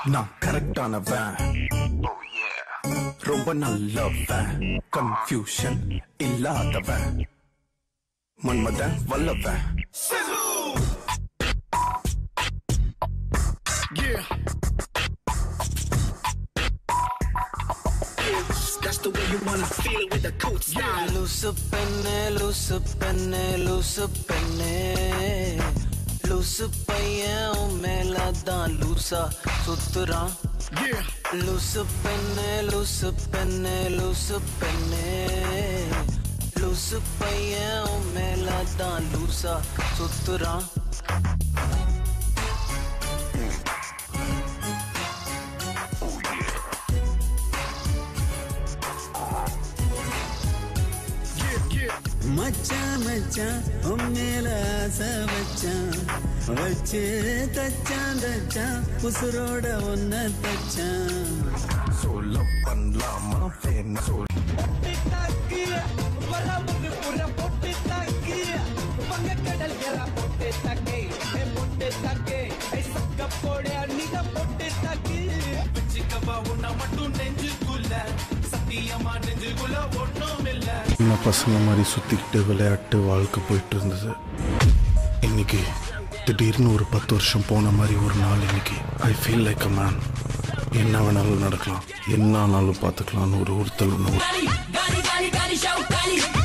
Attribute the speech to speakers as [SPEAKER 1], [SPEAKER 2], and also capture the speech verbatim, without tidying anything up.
[SPEAKER 1] நான் கரெக்டானவன், ரொம்ப நல்லவன், கன்ஃபியூஷன் இல்லாதவன், மன்மதன் வல்லவன்.
[SPEAKER 2] That's the way you wanna feel it with the coat style.
[SPEAKER 3] Loose penne, loose penne, loose penne. Loose paiyan o mela da loosa sutra.
[SPEAKER 2] Yeah.
[SPEAKER 3] Loose penne, loose penne, loose penne. Loose paiyan o mela da loosa sutra.
[SPEAKER 4] மச்சான் மச்சான் உம்மேல ஆசை வச்சான், வச்சு தச்சான் தச்சான் உசுரோட ஒன்ன தச்சான்.
[SPEAKER 1] சொல்ல பண்ணலாமா வேணா சொல். சின்ன பசங்க மாதிரி சுத்திக்கிட்டு விளையாட்டு வாழ்க்கை போயிட்டு இருந்தது. இன்னைக்கு திடீர்னு ஒரு பத்து வருஷம் போன மாதிரி ஒரு நாள். இன்னைக்கு I feel like a man. என்ன வேணாலும் நடக்கலாம், என்ன ஆனாலும் பார்த்துக்கலான்னு ஒரு ஒருத்தல்.